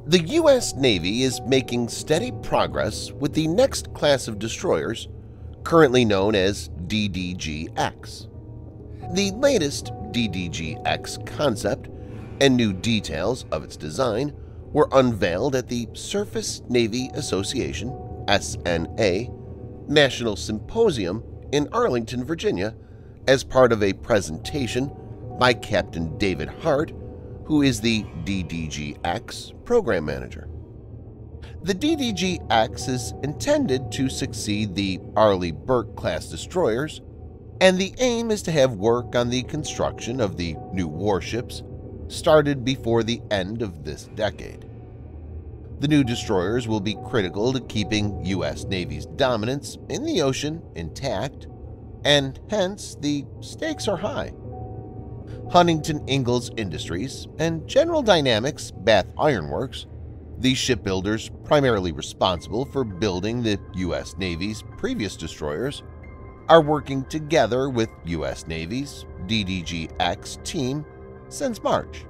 The U.S. Navy is making steady progress with the next class of destroyers, currently known as DDG-X. The latest DDG-X concept and new details of its design were unveiled at the Surface Navy Association (SNA) National Symposium in Arlington, Virginia, as part of a presentation by Captain David Hart, who is the DDG-X program manager. The DDG-X is intended to succeed the Arleigh Burke class destroyers, and the aim is to have work on the construction of the new warships started before the end of this decade. The new destroyers will be critical to keeping U.S. Navy's dominance in the ocean intact, and hence the stakes are high. Huntington Ingalls Industries and General Dynamics Bath Iron Works, the shipbuilders primarily responsible for building the U.S. Navy's previous destroyers, are working together with U.S. Navy's DDG-X team since March.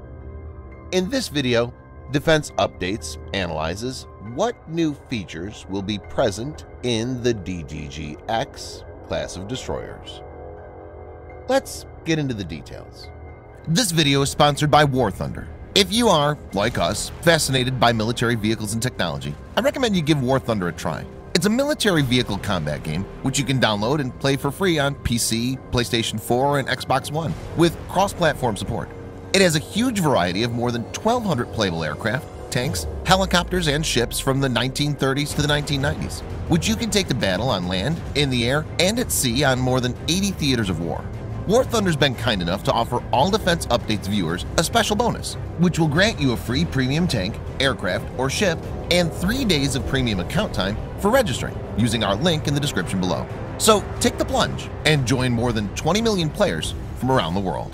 In this video, Defense Updates analyzes what new features will be present in the DDG-X class of destroyers. Let's get into the details. This video is sponsored by War Thunder. If you are, like us, fascinated by military vehicles and technology, I recommend you give War Thunder a try. It's a military vehicle combat game which you can download and play for free on PC, PlayStation 4, and Xbox One with cross-platform support. It has a huge variety of more than 1,200 playable aircraft, tanks, helicopters, and ships from the 1930s to the 1990s, which you can take to battle on land, in the air, and at sea on more than 80 theaters of war. War Thunder's been kind enough to offer all Defense Updates viewers a special bonus, which will grant you a free premium tank, aircraft, or ship and 3 days of premium account time for registering using our link in the description below. So take the plunge and join more than 20 million players from around the world.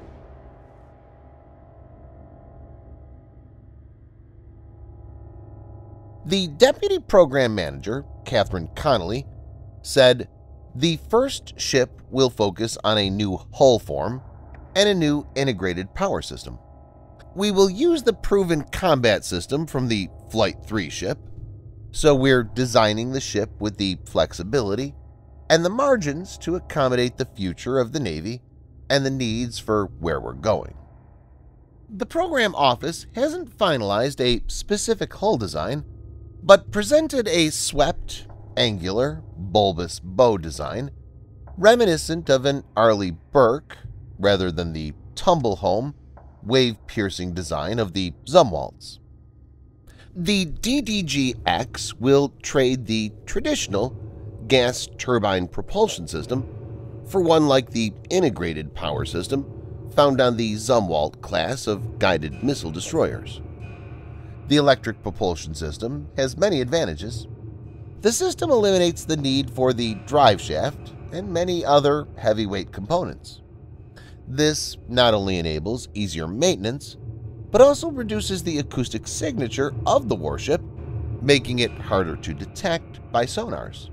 The Deputy Program Manager, Catherine Connolly, said, "The first ship will focus on a new hull form and a new integrated power system. We will use the proven combat system from the Flight 3 ship, so we're designing the ship with the flexibility and the margins to accommodate the future of the Navy and the needs for where we're going." The program office hasn't finalized a specific hull design, but presented a swept, angular, bulbous bow design reminiscent of an Arleigh Burke rather than the tumble-home, wave-piercing design of the Zumwalts. The DDG-X will trade the traditional gas turbine propulsion system for one like the integrated power system found on the Zumwalt class of guided missile destroyers. The electric propulsion system has many advantages. The system eliminates the need for the drive shaft and many other heavyweight components. This not only enables easier maintenance, but also reduces the acoustic signature of the warship, making it harder to detect by sonars.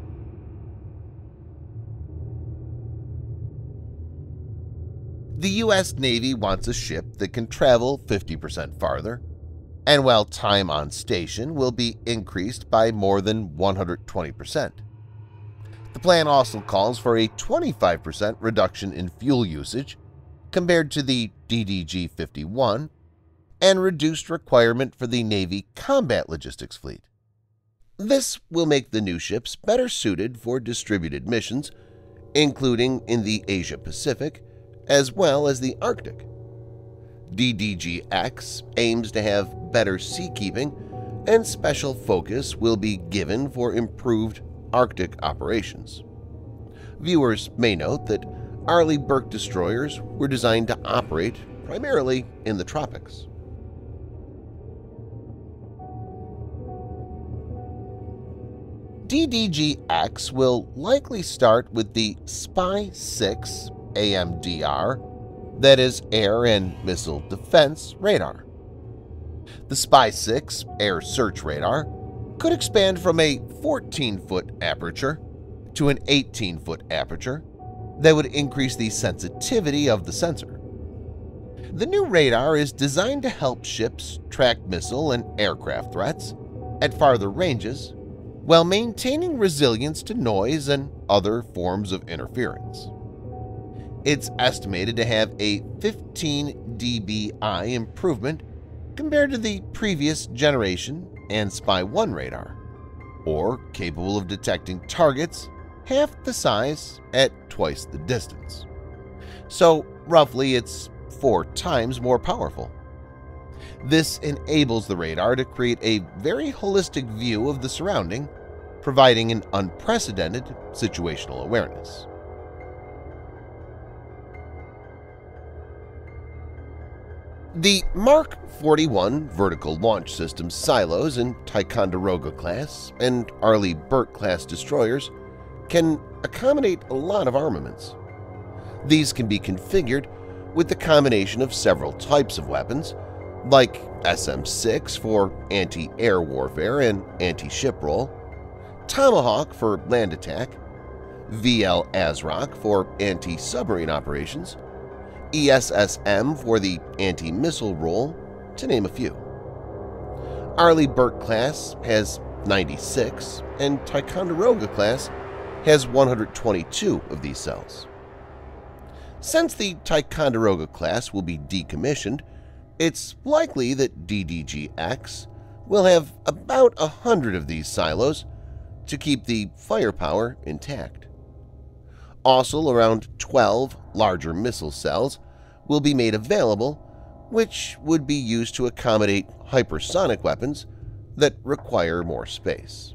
The U.S. Navy wants a ship that can travel 50% farther, and while time on station will be increased by more than 120%. The plan also calls for a 25% reduction in fuel usage compared to the DDG-51 and reduced requirement for the Navy combat logistics fleet. This will make the new ships better suited for distributed missions, including in the Asia-Pacific as well as the Arctic. DDG-X aims to have better seakeeping, and special focus will be given for improved Arctic operations. Viewers may note that Arleigh Burke destroyers were designed to operate primarily in the tropics. DDG-X will likely start with the Spy-6 AMDR, that is Air and Missile Defense Radar. The Spy-6 Air Search Radar could expand from a 14-foot aperture to an 18-foot aperture that would increase the sensitivity of the sensor. The new radar is designed to help ships track missile and aircraft threats at farther ranges while maintaining resilience to noise and other forms of interference. It's estimated to have a 15 dBi improvement compared to the previous generation and Spy-1 radar, or capable of detecting targets half the size at twice the distance. So roughly it's 4 times more powerful. This enables the radar to create a very holistic view of the surrounding, providing an unprecedented situational awareness. The Mark 41 vertical launch system silos in Ticonderoga class and Arleigh Burke class destroyers can accommodate a lot of armaments. These can be configured with the combination of several types of weapons, like SM-6 for anti-air warfare and anti-ship roll, Tomahawk for land attack, VL ASROC for anti-submarine operations, ESSM for the anti-missile role, to name a few. Arleigh Burke class has 96, and Ticonderoga class has 122 of these cells. Since the Ticonderoga class will be decommissioned, it's likely that DDG-X will have about 100 of these silos to keep the firepower intact. Also, around 12 larger missile cells will be made available, which would be used to accommodate hypersonic weapons that require more space.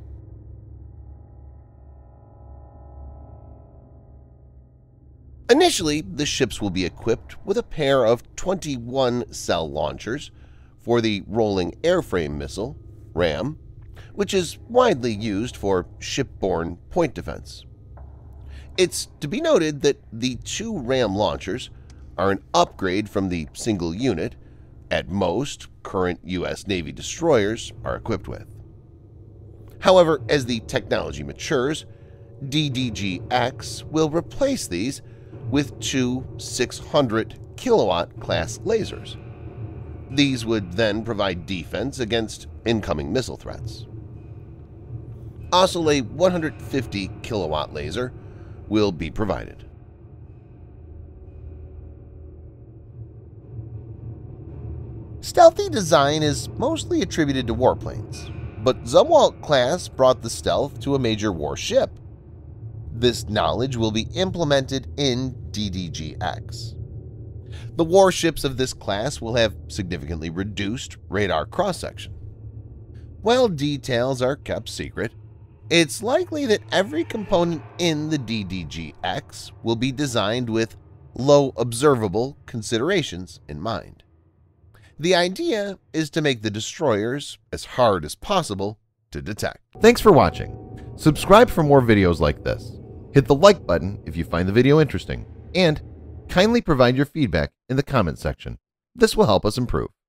Initially, the ships will be equipped with a pair of 21-cell launchers for the Rolling Airframe Missile, RAM, which is widely used for shipborne point defense. It's to be noted that the 2 RAM launchers are an upgrade from the single unit at most current U.S. Navy destroyers are equipped with. However, as the technology matures, DDG-X will replace these with 2 600-kilowatt class lasers. These would then provide defense against incoming missile threats. Also, a 150-kilowatt laser will be provided. Stealthy design is mostly attributed to warplanes, but Zumwalt class brought the stealth to a major warship. This knowledge will be implemented in DDG-X. The warships of this class will have significantly reduced radar cross-section. While details are kept secret, it's likely that every component in the DDG-X will be designed with low observable considerations in mind. The idea is to make the destroyers as hard as possible to detect. Thanks for watching. Subscribe for more videos like this. Hit the like button if you find the video interesting, and kindly provide your feedback in the comment section. This will help us improve.